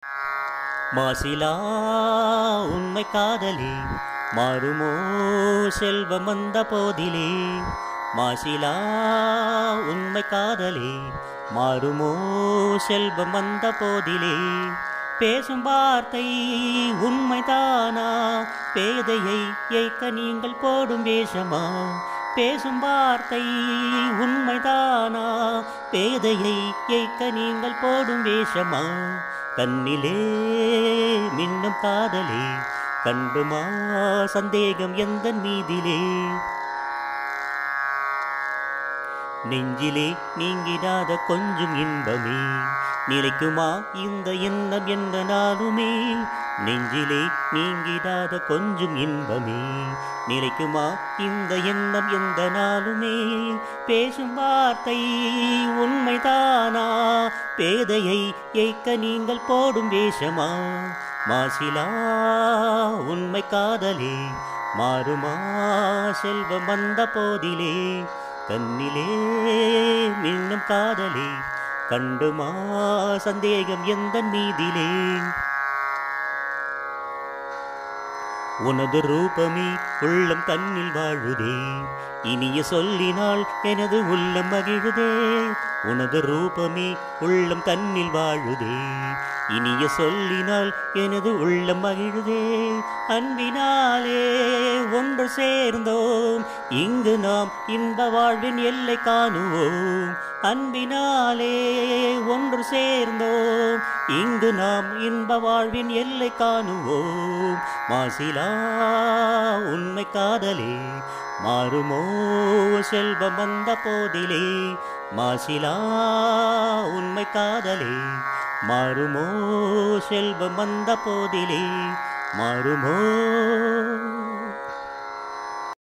மாசிலா உண்மை காதலே மாறுமோ செல்வம் வந்த போதிலே. மாசிலா உண்மை காதலே மாறுமோ செல்வம் வந்த போதிலே. பேசும் வார்த்தை உண்மைதானா, பேதையை ஏய்க்க நீங்கள் போடும் வேஷமா. பேசும் வார்த்தை உண்மைதானா, பேதையை ஏய்க்க நீங்கள் போடும் வேஷமா. கண்ணிலே மின்னும் காதலே கண்டுமா சந்தேகம் எந்தன் மீதிலே. நெஞ்சிலே நீங்கிடாத கொஞ்சம் இன்பமே நிலைக்குமா இந்த எண்ணம் எந்த நாளுமே. நெஞ்சிலே நீங்கிடாத கொஞ்சம் இன்பமே நிலைக்குமா இந்த எண்ணம் எந்த நாளுமே. பேசும் வார்த்தை உண்மைதானா, பேதையை ஏய்க்க நீங்கள் போடும் வேஷமா. மாசிலா உண்மை காதலே மாறுமா செல்வம் வந்த போதிலே. கண்ணிலே மின்னும் காதலே கண்டுமா சந்தேகம் எந்தன் மீதிலே. உனது ரூபமே உள்ளம் தன்னில் வாழுதே, இனிய சொல்லினால் எனது உள்ளம் மகிழுதே. உனது ரூபமே உள்ளம் தன்னில் வாழுதே, இனிய சொல்லினால் எனது உள்ளம் மகிழுதே. அன்பினாலே ஒன்று சேர்ந்தோம், இங்கு நாம் இன்ப வாழ்வின் எல்லை காணுவோம். அன்பினாலே ஒன்று சேர்ந்தோம், இங்கு நாம் இன்ப வாழ்வின் எல்லை காணுவோம். மாசிலா உண்மை காதலே மாறுமோ செல்வம் வந்த போதிலே. மாசிலா உண்மை காதலே மாறுமோ செல்வம் வந்த போதிலே. மாறுமோ